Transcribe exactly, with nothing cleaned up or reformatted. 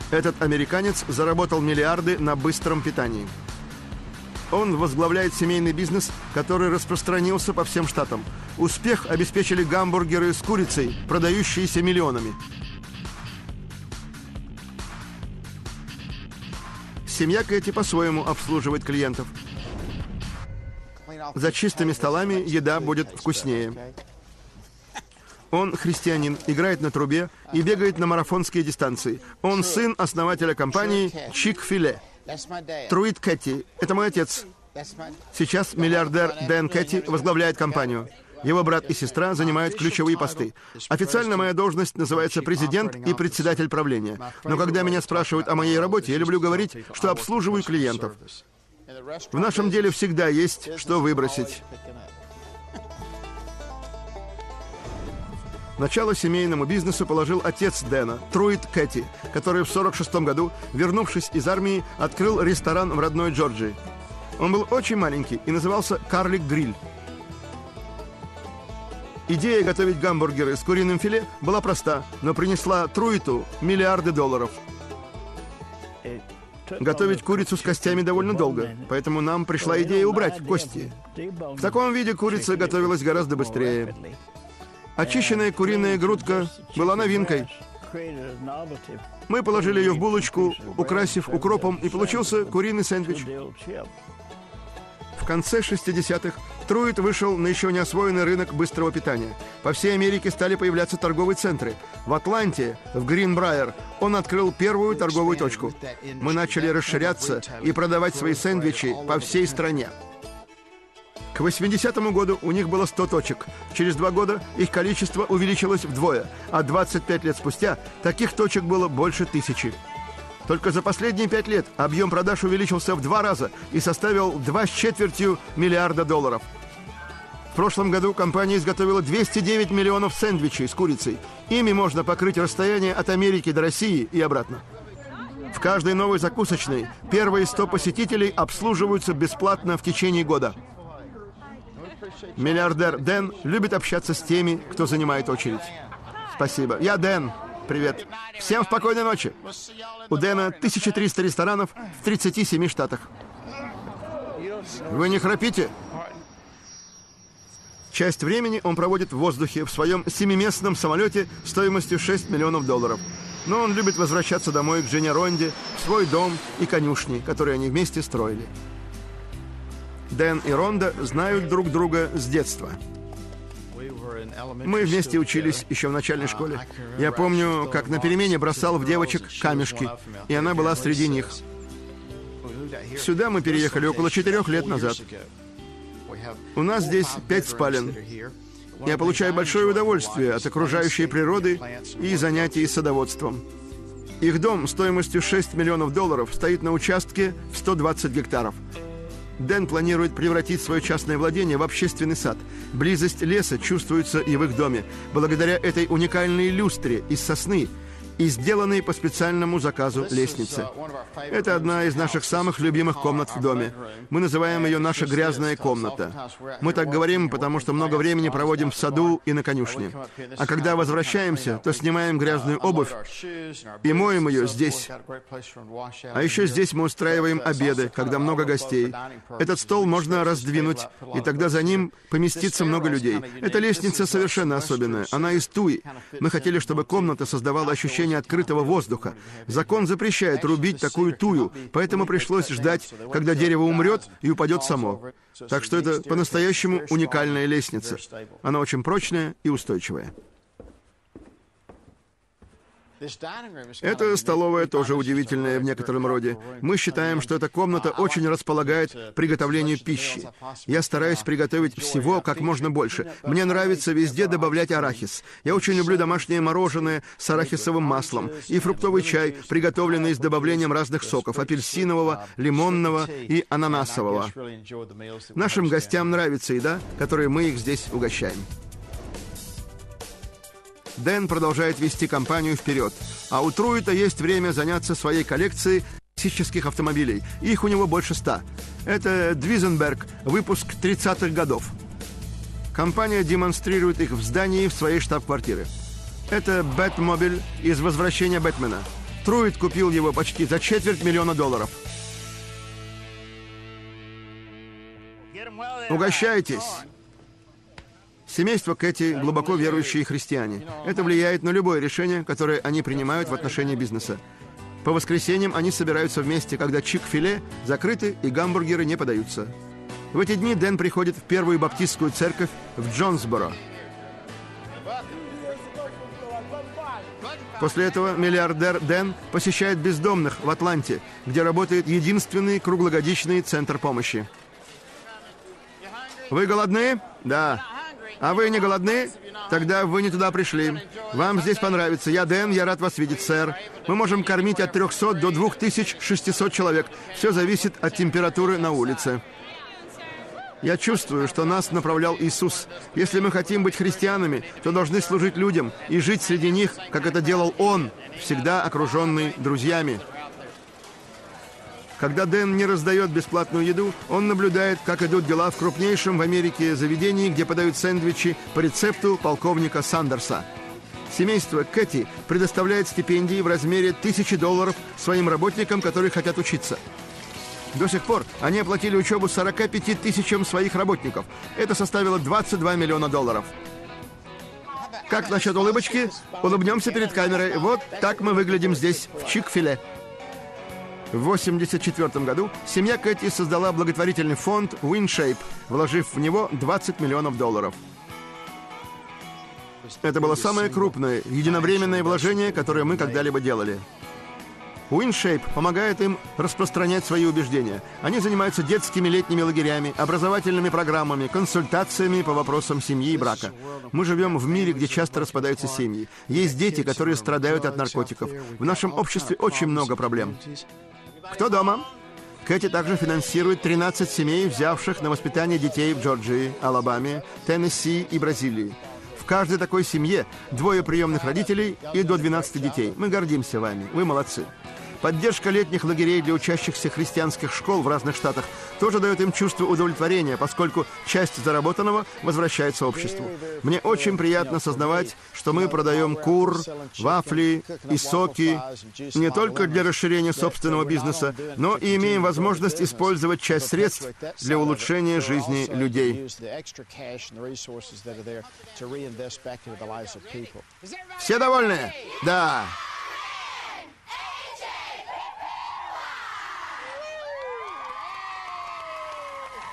Этот американец заработал миллиарды на быстром питании. Он возглавляет семейный бизнес, который распространился по всем штатам. Успех обеспечили гамбургеры с курицей, продающиеся миллионами. Семья Кэти по-своему обслуживает клиентов. За чистыми столами еда будет вкуснее. Он христианин, играет на трубе и бегает на марафонские дистанции. Он сын основателя компании Chick-fil-A. Труит Кэти. Это мой отец. Сейчас миллиардер Дэн Кэти возглавляет компанию. Его брат и сестра занимают ключевые посты. Официально моя должность называется президент и председатель правления. Но когда меня спрашивают о моей работе, я люблю говорить, что обслуживаю клиентов. В нашем деле всегда есть что выбросить. Начало семейному бизнесу положил отец Дэна, Труит Кэти, который в сорок шестом году, вернувшись из армии, открыл ресторан в родной Джорджии. Он был очень маленький и назывался «Карлик Гриль». Идея готовить гамбургеры с куриным филе была проста, но принесла Труиту миллиарды долларов. Готовить курицу с костями довольно долго, поэтому нам пришла идея убрать кости. В таком виде курица готовилась гораздо быстрее. Очищенная куриная грудка была новинкой. Мы положили ее в булочку, украсив укропом, и получился куриный сэндвич. В конце шестидесятых Труит вышел на еще не освоенный рынок быстрого питания. По всей Америке стали появляться торговые центры. В Атланте, в Гринбрайер, он открыл первую торговую точку. Мы начали расширяться и продавать свои сэндвичи по всей стране. К восьмидесятому году у них было сто точек. Через два года их количество увеличилось вдвое, а двадцать пять лет спустя таких точек было больше тысячи. Только за последние пять лет объем продаж увеличился в два раза и составил два с четвертью миллиарда долларов. В прошлом году компания изготовила двести девять миллионов сэндвичей с курицей. Ими можно покрыть расстояние от Америки до России и обратно. В каждой новой закусочной первые сто посетителей обслуживаются бесплатно в течение года. Миллиардер Дэн любит общаться с теми, кто занимает очередь. Спасибо. Я Дэн. Привет. Всем спокойной ночи. У Дэна тысяча триста ресторанов в тридцати семи штатах. Вы не храпите? Часть времени он проводит в воздухе в своем семиместном самолете стоимостью шесть миллионов долларов. Но он любит возвращаться домой к жене Ронде, в свой дом и конюшни, которые они вместе строили. Дэн и Ронда знают друг друга с детства. Мы вместе учились еще в начальной школе. Я помню, как на перемене бросал в девочек камешки, и она была среди них. Сюда мы переехали около четырех лет назад. У нас здесь пять спален. Я получаю большое удовольствие от окружающей природы и занятий садоводством. Их дом стоимостью шесть миллионов долларов стоит на участке в сто двадцать гектаров. Дэн планирует превратить свое частное владение в общественный сад. Близость леса чувствуется и в их доме, благодаря этой уникальной люстре из сосны и сделанной по специальному заказу лестнице. Это одна из наших самых любимых комнат в доме. Мы называем ее «наша грязная комната». Мы так говорим, потому что много времени проводим в саду и на конюшне. А когда возвращаемся, то снимаем грязную обувь и моем ее здесь. А еще здесь мы устраиваем обеды, когда много гостей. Этот стол можно раздвинуть, и тогда за ним поместится много людей. Эта лестница совершенно особенная. Она из туи. Мы хотели, чтобы комната создавала ощущение открытого воздуха. Закон запрещает рубить такую тую, поэтому пришлось ждать, когда дерево умрет и упадет само. Так что это по-настоящему уникальная лестница. Она очень прочная и устойчивая. Эта столовая тоже удивительная в некотором роде. Мы считаем, что эта комната очень располагает к приготовлению пищи. Я стараюсь приготовить всего как можно больше. Мне нравится везде добавлять арахис. Я очень люблю домашнее мороженое с арахисовым маслом и фруктовый чай, приготовленный с добавлением разных соков: апельсинового, лимонного и ананасового. Нашим гостям нравится еда, которой мы их здесь угощаем. Дэн продолжает вести компанию вперед, а у Труита есть время заняться своей коллекцией классических автомобилей. Их у него больше ста. Это Двизенберг, выпуск тридцатых годов. Компания демонстрирует их в здании в своей штаб-квартире. Это Бэтмобиль из «Возвращения Бэтмена». Труид купил его почти за четверть миллиона долларов. Угощайтесь. Семейство Кэти глубоко верующие христиане. Это влияет на любое решение, которое они принимают в отношении бизнеса. По воскресеньям они собираются вместе, когда Чик-филе закрыты и гамбургеры не подаются. В эти дни Дэн приходит в первую баптистскую церковь в Джонсборо. После этого миллиардер Дэн посещает бездомных в Атланте, где работает единственный круглогодичный центр помощи. Вы голодны? Да. А вы не голодны? Тогда вы не туда пришли. Вам здесь понравится. Я Дэн, я рад вас видеть, сэр. Мы можем кормить от трёхсот до двух тысяч шестисот человек. Все зависит от температуры на улице. Я чувствую, что нас направлял Иисус. Если мы хотим быть христианами, то должны служить людям и жить среди них, как это делал Он, всегда окруженный друзьями. Когда Дэн не раздает бесплатную еду, он наблюдает, как идут дела в крупнейшем в Америке заведении, где подают сэндвичи по рецепту полковника Сандерса. Семейство Кэти предоставляет стипендии в размере тысячи долларов своим работникам, которые хотят учиться. До сих пор они оплатили учебу сорока пяти тысячам своих работников. Это составило двадцать два миллиона долларов. Как насчет улыбочки? Улыбнемся перед камерой. Вот так мы выглядим здесь, в Чик-филе. В восемьдесят четвёртом году семья Кэти создала благотворительный фонд WinShape, вложив в него двадцать миллионов долларов. Это было самое крупное единовременное вложение, которое мы когда-либо делали. WinShape помогает им распространять свои убеждения. Они занимаются детскими летними лагерями, образовательными программами, консультациями по вопросам семьи и брака. Мы живем в мире, где часто распадаются семьи. Есть дети, которые страдают от наркотиков. В нашем обществе очень много проблем. Кто дома? Кэти также финансирует тринадцать семей, взявших на воспитание детей в Джорджии, Алабаме, Теннесси и Бразилии. В каждой такой семье двое приемных родителей и до двенадцати детей. Мы гордимся вами. Вы молодцы. Поддержка летних лагерей для учащихся христианских школ в разных штатах тоже дает им чувство удовлетворения, поскольку часть заработанного возвращается обществу. Мне очень приятно сознавать, что мы продаем кур, вафли и соки не только для расширения собственного бизнеса, но и имеем возможность использовать часть средств для улучшения жизни людей. Все довольны? Да.